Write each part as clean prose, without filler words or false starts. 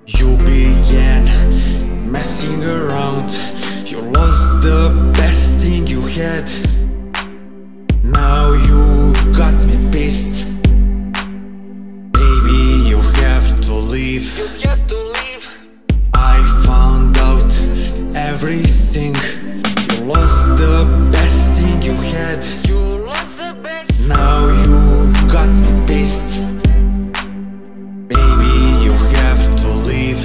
You began messing around. You lost the best thing you had. Now you got me pissed. Baby, you have to leave. I found out everything. You lost the best thing you had. Now you got me pissed. Baby, you have to leave.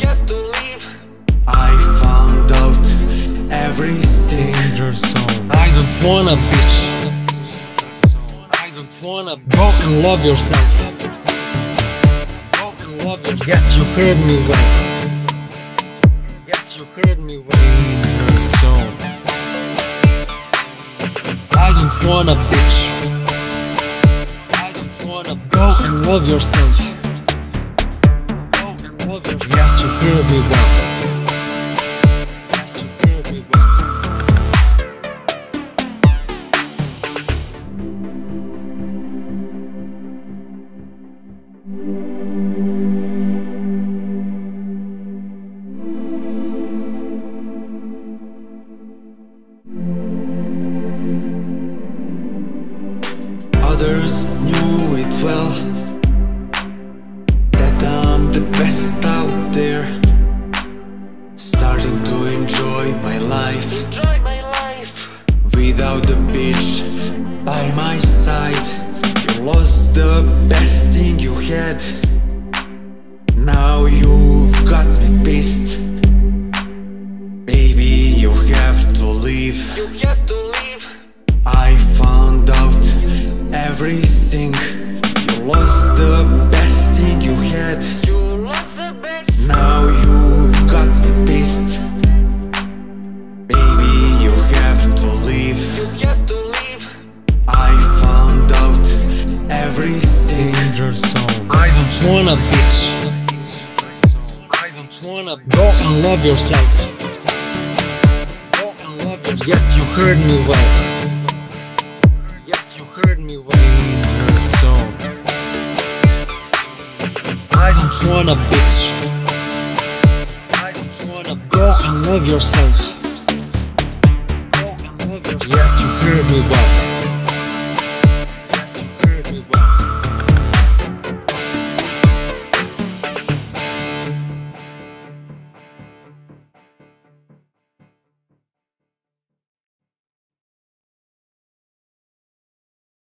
I found out everything. I don't wanna bitch. I don't wanna go and love yourself. Yes, you heard me well. Yes, you heard me well. I don't wanna bitch. I don't wanna go and love yourself. Yes, you heard me well. Yes, you heard me well. Others knew it well, that I'm the best out there. Starting to enjoy my life, without the bitch by my side. You lost the best thing you had. Now you got me pissed. Baby, you have to leave. I found out everything. You lost the best thing you had. Now you got me pissed. Baby, you have to leave. I found out everything. I don't wanna bitch. I don't wanna go and love yourself. Yes, you heard me well. Yes, you heard me well. I don't wanna bitch. I don't wanna go and love yourself. Yes, you heard me well.